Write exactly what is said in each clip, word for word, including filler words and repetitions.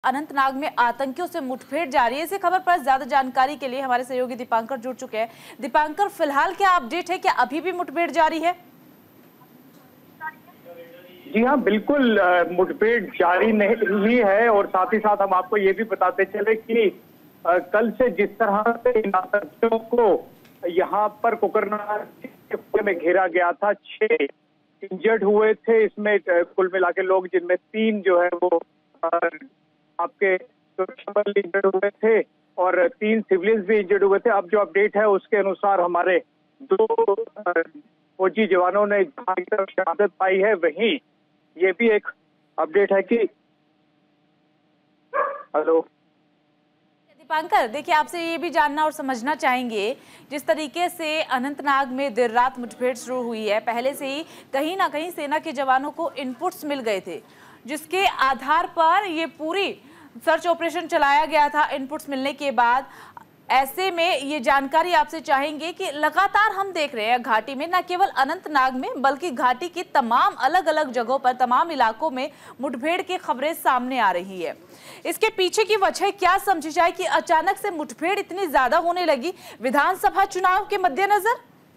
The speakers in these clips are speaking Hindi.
अनंतनाग में आतंकियों से मुठभेड़ जारी है। इसी खबर पर ज्यादा जानकारी के लिए हमारे सहयोगी दीपांकर जुड़ चुके हैं। दीपांकर, फिलहाल क्या अपडेट है, क्या अभी भी मुठभेड़ जारी है? जी हाँ, बिल्कुल मुठभेड़ जारी नहीं ही है और साथ ही साथ हम आपको ये भी बताते चले कि आ, कल से जिस तरह से इन आतंकियों को यहाँ पर कोकरनाग में घेरा गया था, छह इंजर्ड हुए थे इसमें कुल मिला के लोग, जिनमें तीन जो है वो आपके सुरक्षा बल इंजर्ड हुए थे और तीन सिविलियंस भी इंजर्ड हुए थे। अब जो अपडेट है उसके अनुसार हमारे दो फौजी जवानों ने शहादत पाई है। वहीं ये भी एक अपडेट है कि हेलो दीपांकर, देखिए, आपसे ये भी जानना और समझना चाहेंगे, जिस तरीके से अनंतनाग में देर रात मुठभेड़ शुरू हुई है, पहले से ही कहीं ना कहीं सेना के जवानों को इनपुट्स मिल गए थे, जिसके आधार पर ये पूरी सर्च ऑपरेशन चलाया गया था। इनपुट्स मिलने के बाद ऐसे में ये जानकारी आपसे चाहेंगे कि लगातार हम देख रहे हैं घाटी में, न केवल अनंतनाग में बल्कि घाटी की तमाम अलग अलग जगहों पर, तमाम इलाकों में मुठभेड़ की खबरें सामने आ रही है। इसके पीछे की वजह क्या समझी जाए कि अचानक से मुठभेड़ इतनी ज्यादा होने लगी विधानसभा चुनाव के मद्देनजर?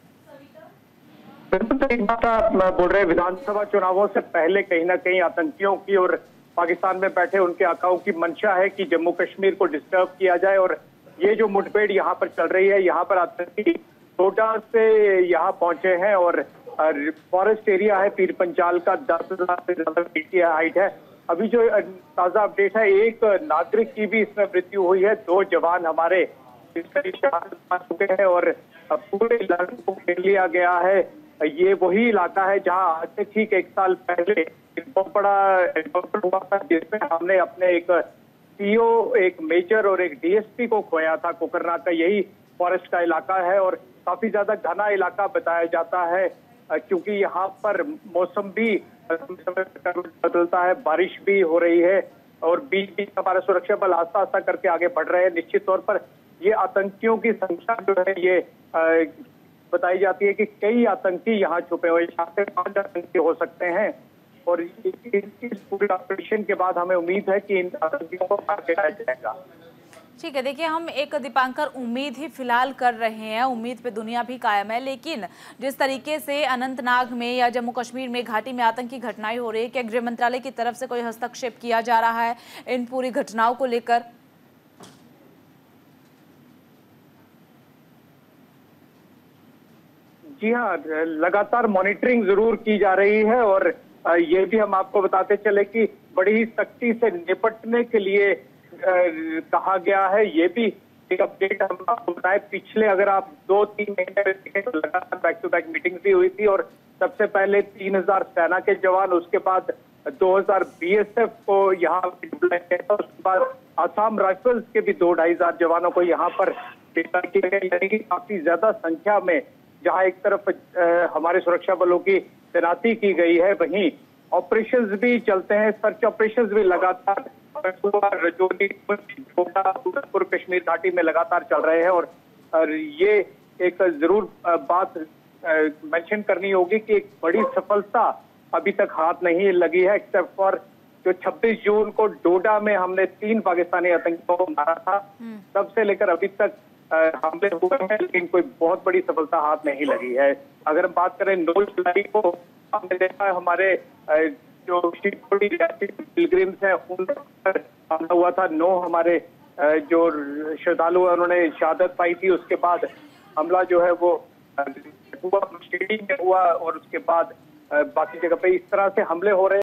बिल्कुल बात आप बोल रहे हैं। विधानसभा चुनावों से पहले कहीं ना कहीं आतंकियों की और पाकिस्तान में बैठे उनके आकाओं की मंशा है कि जम्मू कश्मीर को डिस्टर्ब किया जाए और ये जो मुठभेड़ यहाँ पर चल रही है, यहाँ पर आतंकी टोटा से यहाँ पहुंचे हैं और फॉरेस्ट एरिया है पीर पंचाल का, दस हजार से ज्यादा फीट की हाइट है। अभी जो ताजा अपडेट है, एक नागरिक की भी इसमें मृत्यु हुई है, दो जवान हमारे चुके हैं और पूरे इलाके को घेर लिया गया है। ये वही इलाका है जहाँ आज से ठीक एक साल पहले बहुत बड़ा एनकाउंटर हुआ था, जिसमें हमने अपने एक सीओ, एक मेजर और एक डीएसपी को खोया था। कोकरनाग का यही फॉरेस्ट का इलाका है और काफी ज्यादा घना इलाका बताया जाता है, क्योंकि यहाँ पर मौसम भी बदलता है, बारिश भी हो रही है और बीच बीच हमारे सुरक्षा बल आस्ता आस्ता करके आगे बढ़ रहे हैं। निश्चित तौर पर ये आतंकियों की संख्या जो है ये बताई जाती है कि कई आतंकी यहाँ छुपे हुए, चार से पांच आतंकी हो सकते हैं और इस पूरे ऑपरेशन के बाद हमें उम्मीद है कि इन आतंकियों को मार गिराया जाएगा। ठीक है, देखिए, हम एक दीपांकर उम्मीद ही फिलहाल कर रहे हैं, उम्मीद पे दुनिया भी कायम है, लेकिन जिस तरीके से अनंतनाग में या जम्मू कश्मीर में घाटी में आतंकी घटनाएं हो रही है, क्या गृह मंत्रालय की तरफ से कोई हस्तक्षेप किया जा रहा है इन पूरी घटनाओं को लेकर? जी हाँ, लगातार मॉनिटरिंग जरूर की जा रही है और ये भी हम आपको बताते चले कि बड़ी ही सख्ती से निपटने के लिए कहा गया है। ये भी एक अपडेट हम आपको बताए, पिछले अगर आप दो तीन महीने में देखें तो लगातार बैक टू बैक मीटिंग भी हुई थी और सबसे पहले तीन हजार सेना के जवान, उसके बाद दो हजार बीएसएफ को यहाँ डिप्लॉय किया था, उसके बाद आसाम राइफल्स के भी दो ढाई हजार जवानों को यहाँ पर डिप्लॉय किया गया, यानी कि काफी ज्यादा संख्या में जहाँ एक तरफ आ, हमारे सुरक्षा बलों की तैनाती की गई है, वहीं ऑपरेशंस भी चलते हैं, सर्च ऑपरेशंस भी लगातार रजौरी, उधमपुर, कश्मीर घाटी में लगातार चल रहे हैं और, और ये एक जरूर बात मेंशन करनी होगी कि एक बड़ी सफलता अभी तक हाथ नहीं लगी है, एक्सेप्ट फॉर जो छब्बीस जून को डोडा में हमने तीन पाकिस्तानी आतंकियों को मारा था, तब से लेकर अभी तक हमले हुए हैं, लेकिन कोई बहुत बड़ी सफलता हाथ नहीं लगी है। अगर हम बात करें नौ जुलाई को, हमने देखा है हमारे जो पिलग्रिम्स हैं उन पर हमला हुआ था, नौ हमारे जो श्रद्धालु हैं उन्होंने शहादत पाई थी। उसके बाद हमला जो है वो हुआ, स्टेडियम में हुआ और उसके बाद बाकी जगह पे इस तरह से हमले हो रहे हैं।